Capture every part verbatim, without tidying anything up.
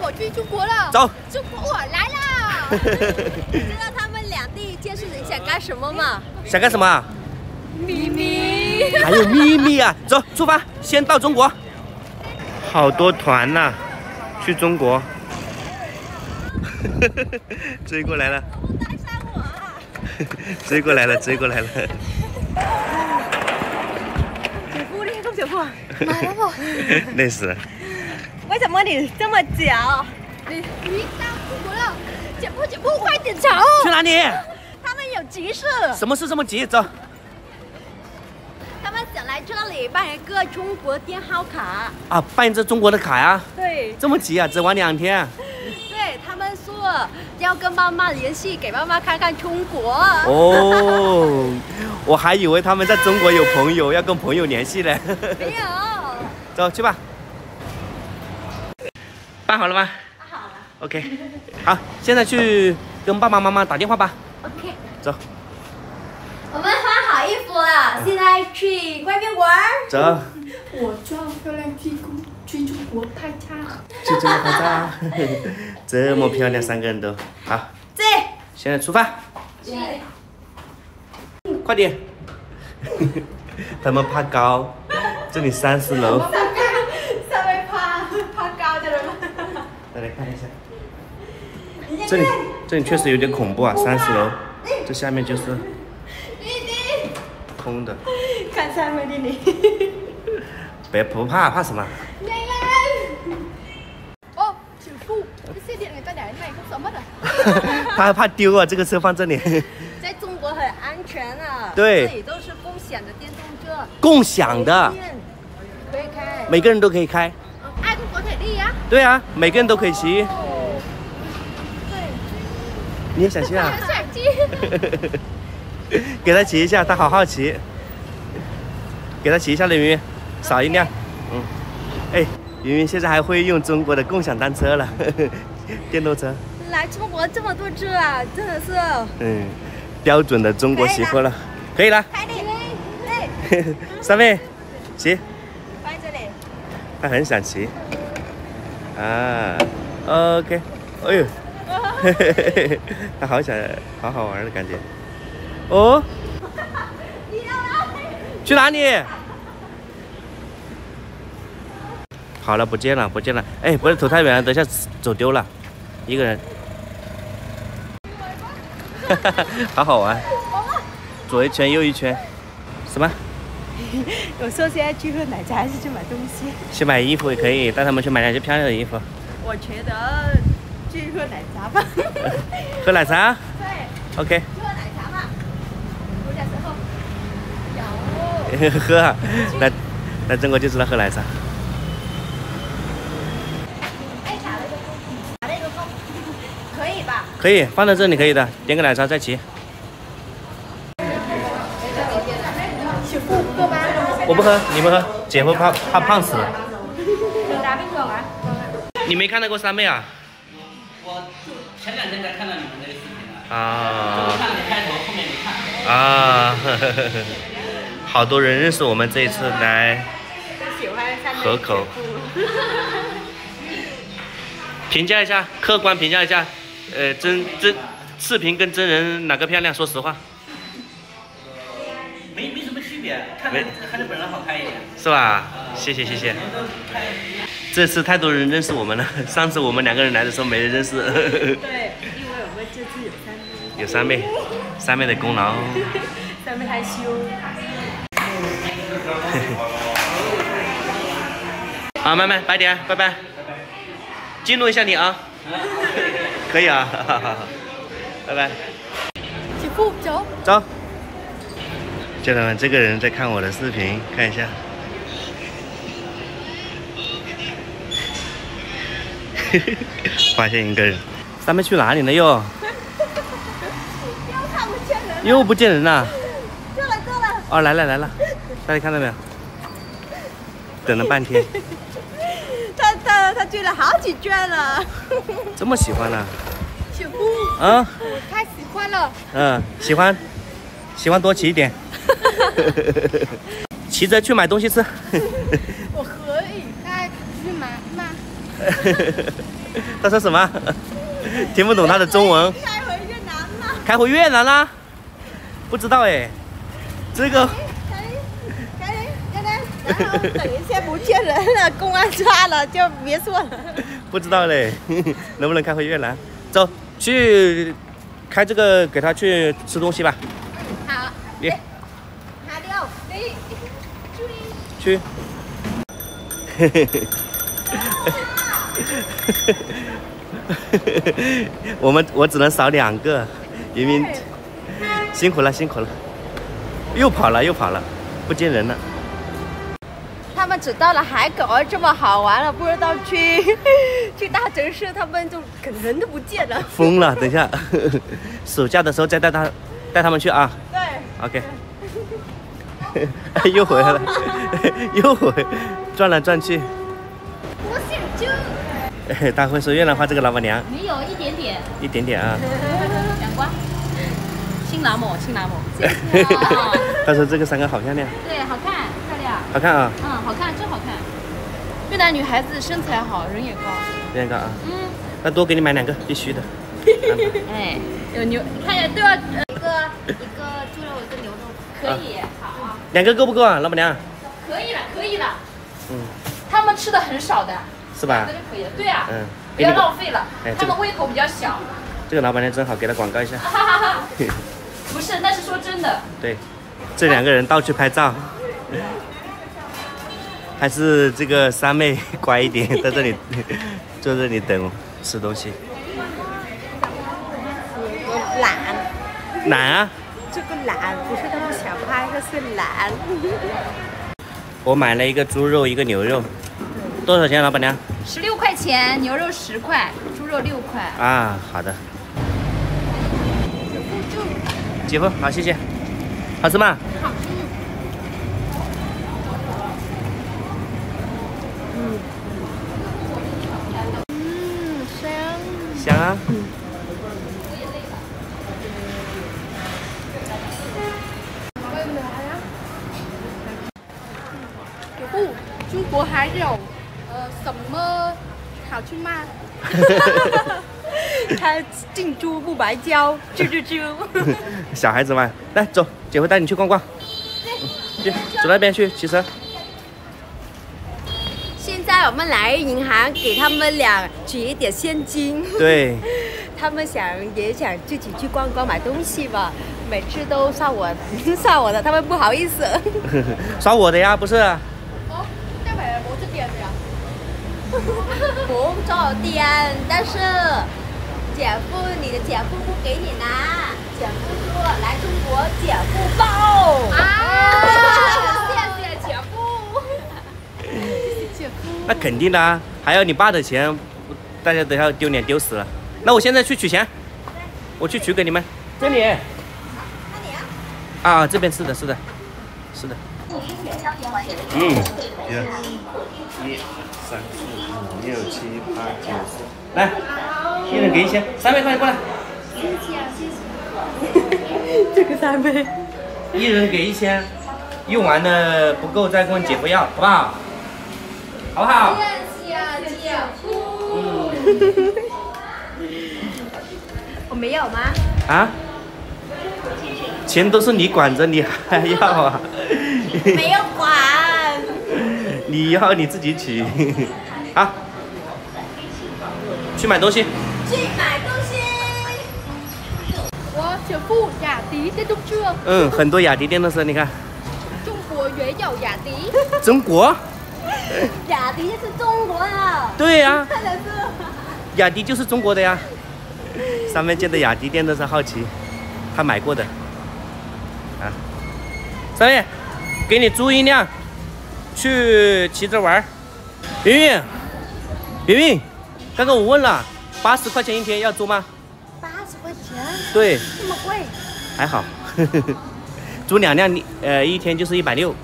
我去中国了。 走， 中国我来啦！ 你知道他们两地建设人想干什么吗？ 想干什么啊？ 咪咪， 还有秘密啊！走，出发，先到中国。好多团呐、啊，去中国。追过来了。 带上我啊！ 追过来了，追过来了。 姐夫，你kom姐夫， 买了不？ 累死了。 为什么你这么久？ 你你到中国了，姐夫姐夫快点走！ 去哪里？ 他们有急事， 什么事这么急？走。 他们想来这里办一个中国电号卡。 啊，办这中国的卡呀？ 对， 这么急啊？只玩两天？ 对他们说要跟妈妈联系，给妈妈看看中国。 哦，我还以为他们在中国有朋友，要跟朋友联系呢。 没有。 走去吧。办好了吗？ 办好了。 OK， 好，现在去跟爸爸妈妈打电话吧。 OK。 走。 我们换好衣服了，现在去外面玩。 走。 我装漂亮屁股去中国拍照。 去中国拍照。这么漂亮，三个人都好。 对。 现在出发。快点。他们怕高，这里三十楼。 上面爬爬高的人吗？ 再来看一下。这里这里确实有点恐怖啊，三十楼，这下面就是空的。 看上面的你。 别不怕，怕什么？ 哦，姐夫，cái xe điện người ta để này không sợ mất à? 他还怕丢啊，这个车放这里。 在中国很安全啊。 对。 这里都是共享的电动车。 共享的。 可以开。 每个人都可以开。 Ai cũng có thể đi á? 对啊，每个人都可以骑。 对。 你也想骑啊？ 想骑。 给他骑一下，他好好骑。给他骑一下，李云云，少一辆。嗯。哎，云云现在还会用中国的共享单车了，电动车。 来中国这么多车啊，真的是。 嗯，标准的中国媳妇了。可以了。 开你。对。 三妹，骑。 放这里。 他很想骑。啊 ，OK， 哎呦，他好想，好好玩的感觉。哦，去哪里？好了，不见了，不见了。哎，不是走太远了，等一下走丢了，一个人。好好玩，左一圈右一圈，什么？ 有时候现在去喝奶茶还是去买东西？ 去买衣服也可以，带他们去买两件漂亮的衣服。 我觉得去喝奶茶吧。 喝奶茶？ 对。 OK。 去喝奶茶吧。我小时候有。 喝啊，来来中国就知道喝奶茶。 哎，打了个勾，打了个勾，可以吧？ 可以，放在这里可以的，点个奶茶再骑。 姐夫喝吧。 我不喝，你们喝，姐夫怕怕胖死了。你没看到过三妹啊？ 我前两天才看到你们这个视频的。 啊。 看了开头，后面没看。 啊，呵呵呵好多人认识我们这一次来河口。评价一下，客观评价一下，呃，真真视频跟真人哪个漂亮？说实话。 没没什么区别，看着还是本人好看一点。 是吧？谢谢谢谢。这次太多人认识我们了，上次我们两个人来的时候没人认识。 对，因为我们这次有三妹。 有三妹，三妹的功劳。 三妹害羞。 好，慢慢拜点，拜拜。记录一下你啊。可以啊，好好好，拜拜。 姐夫，走。 走。家人们，这个人在看我的视频，看一下。发现一个人，三妹去哪里了又？ 又看不见人了。 又不见人了。 这了这了。 哦，来了来了，大家看到没有？等了半天。 他他他追了好几圈了。 这么喜欢呢、啊？ 姐夫。 啊。 我太喜欢了。 嗯，喜欢，喜欢多骑一点。骑着去买东西吃。 我可以开去买吗？ 他说什么？听不懂他的中文。 开回越南了。 开回越南啦？不知道哎，这个。 开开开，然后等一下不见人了，公安抓了就别说了。 不知道嘞，能不能开回越南？走，去开这个给他去吃东西吧。 好。 你。 好的，你注意。 去。我们我只能扫两个，云云辛苦了辛苦了，又跑了又跑了，不见人了。 他们知道了海口这么好玩了，不知道去去大城市，他们就可能人都不见了。 疯了，等一下，暑假的时候再带他带他们去啊。 对。 OK。又回来了，又回，转来转去。 我想就。 他会说越南话，这个老板娘。 没有一点点。 一点点啊。 阳光。新郎模，新郎模。 他说这个三个好漂亮。 对，好看，漂亮。 好看啊。 嗯，好看，真好看。越南女孩子身材好，人也高。 人也高啊。 嗯。 那多给你买两个，必须的。 哎，有牛，看一下都要。 一个一个猪肉，一个牛肉。 可以，好。 两个够不够啊，老板娘？ 可以了，可以了。 嗯。 他们吃的很少的。 是吧？ 这就可以了。对啊。 嗯。 不要浪费了。 哎， 他们胃口比较小。 这个老板娘真好，给他广告一下。 哈哈哈。不是，那是说真的。 对，这两个人到处拍照，还是这个三妹乖一点，在这里坐这里等吃东西。 懒。 懒啊？ 这个懒不是他们想拍，这是懒。 我买了一个猪肉，一个牛肉，多少钱，老板娘？ 十六块钱，牛肉十块，猪肉六块。 啊，好的。姐夫，好，谢谢。好吃吗？ 好吃。 嗯。嗯，香。 香啊。嗯。 不，中国还有呃什么好吃吗？ 他近朱不白椒，啾啾啾。 小孩子嘛，来走，姐夫带你去逛逛。去，走那边去骑车。 现在我们来银行给他们俩取一点现金。 对。 他们想也想自己去逛逛买东西吧，每次都刷我刷我的，他们不好意思。 刷我的呀，不是？ 哦，这边我这边的呀。 不找店，但是姐夫，你的姐夫不给你拿。姐夫说来中国，姐夫包。 啊！谢谢姐夫。谢谢姐夫。 那肯定的啊，还有你爸的钱，大家都要丢脸丢死了。那我现在去取钱，我去取给你们。这里。 那你啊？ 啊，这边是的，是的，是的。嗯，一、一、三、四、五、六、七、八、九、十。来，一人给一千。三妹，快点过来。 谢谢啊，谢谢。 这个三妹。 一人给一千，用完了不够再跟姐夫要，好不好？好不好？ 谢谢姐夫。 嗯。 我没有吗？ 啊？钱都是你管着，你还要啊？ 没有管。 你要你自己取。好，去买东西。 去买东西。 我姐夫雅迪电动车。 嗯，很多雅迪电动车，你看。 中国也有雅迪。 中国？ 雅迪是中国的。 对呀、啊。 看的是。 雅迪就是中国的呀。上面见的雅迪电动车好奇，他买过的。啊，上面给你租一辆，去骑着玩。云云，云云，刚刚我问了，八十块钱一天要租吗？ 八十块钱？ 对。 这么贵？ 还好，租两辆，呃，一天就是一百六。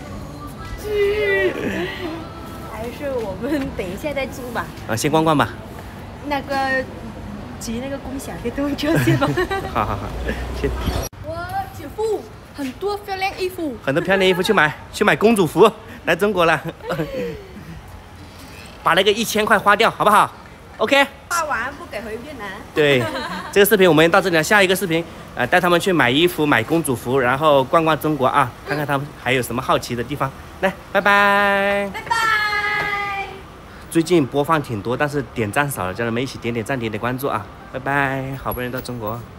还是我们等一下再租吧。 啊，先逛逛吧。 那个骑那个共享电动车去吧。 好好好，去。 我姐夫很多漂亮衣服， 很多漂亮衣服去买，去买公主服，来中国了。 把那个一千块花掉，好不好 ？OK。 花完不给回越南。 对，这个视频我们到这里了，下一个视频，呃，带他们去买衣服、买公主服，然后逛逛中国啊，看看他们还有什么好奇的地方。来，拜拜。 拜拜。 最近播放挺多，但是点赞少了，叫你们一起点点赞、点点关注啊！拜拜，好不容易到中国。